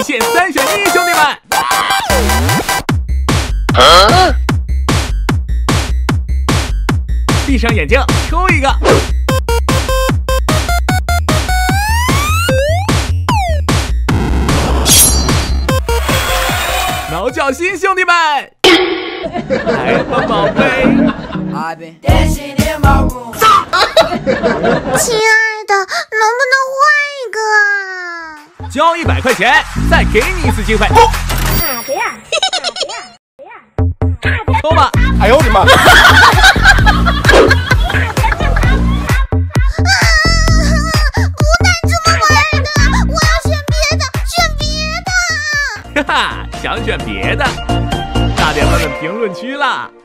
限3选1，兄弟们。闭上眼睛，抽一个。挠脚心，兄弟们，来吧，宝贝。 亲爱的，能不能换一个啊？ 交100块钱，再给你1次机会。 不要！ 抽吧。 哎呦我的妈！ 不带这么玩的，我要选别的，选别的。 哈哈，想选别的，差点问问评论区啦。